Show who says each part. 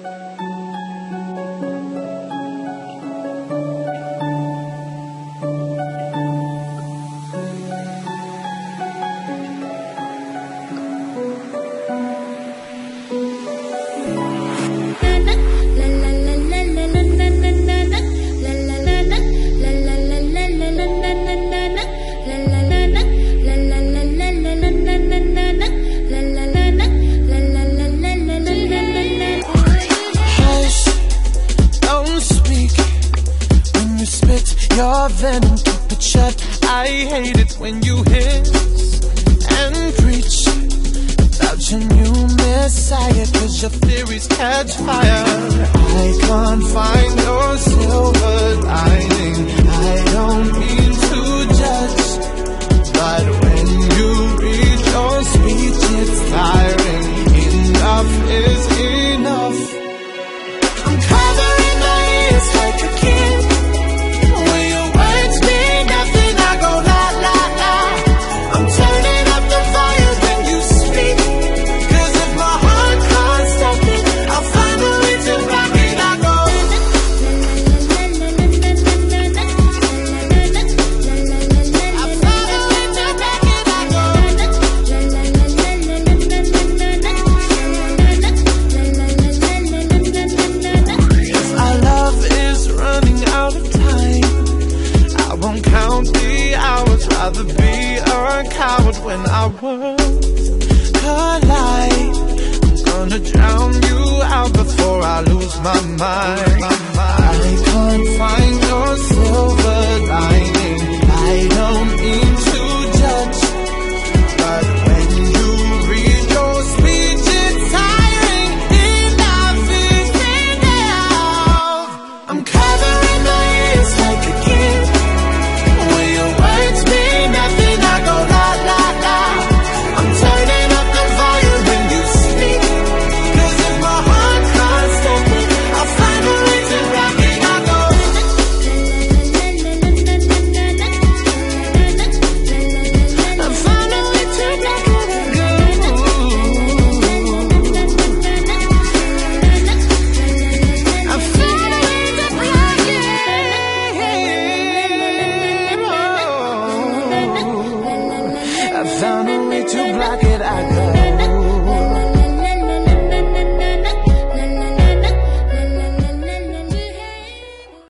Speaker 1: Your venom, keep it shut. I hate it when you hiss and preach about your new messiah, 'cause your theories catch fire. I can't find your silver lining. I don't mean to judge, but when you read your speech, it's tiring. Enough is enough. I'm covering my ears like a kid. Rather be a coward when our worlds collide. I'm gonna drown you out before I lose my mind.